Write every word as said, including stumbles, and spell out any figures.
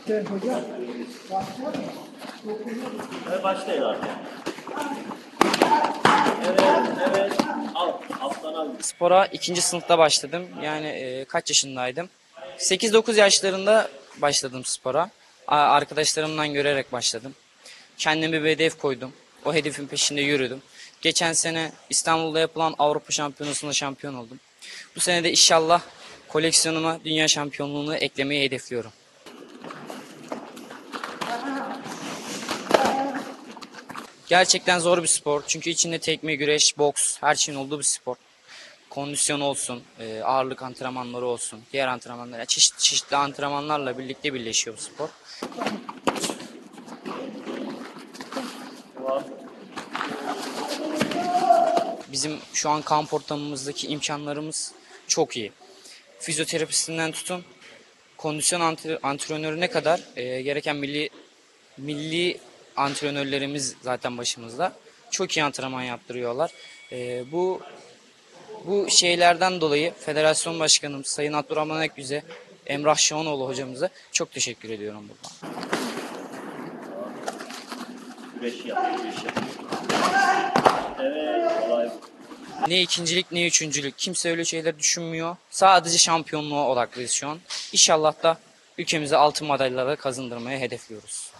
Evet, başlayın artık. Evet, evet. Al, alttan al. Spora ikinci sınıfta başladım. Yani e, kaç yaşındaydım? sekiz dokuz yaşlarında başladım spora. A- Arkadaşlarımdan görerek başladım. Kendime bir hedef koydum. O hedefin peşinde yürüdüm. Geçen sene İstanbul'da yapılan Avrupa Şampiyonası'nda şampiyon oldum. Bu sene de inşallah koleksiyonuma dünya şampiyonluğunu eklemeyi hedefliyorum. Gerçekten zor bir spor. Çünkü içinde tekme, güreş, boks, her şeyin olduğu bir spor. Kondisyon olsun, e, ağırlık antrenmanları olsun, diğer antrenmanlar, yani çeşitli çeşitli antrenmanlarla birlikte birleşiyor bu spor. Devam. Bizim şu an kamp ortamımızdaki imkanlarımız çok iyi. Fizyoterapistinden tutun, kondisyon antre- antrenörüne kadar e, gereken milli milli antrenörlerimiz zaten başımızda. Çok iyi antrenman yaptırıyorlar. E, bu Bu şeylerden dolayı Federasyon Başkanım Sayın Abdurrahman Ekgüz'e, Emrah Şahanoğlu hocamıza çok teşekkür ediyorum buradan. Güreş yap, güreş yap. Evet, kolay. Ne ikincilik ne üçüncülük. Kimse öyle şeyler düşünmüyor. Sadece şampiyonluğa odaklıyız şu an. İnşallah da ülkemize altın madalyaları kazandırmayı hedefliyoruz.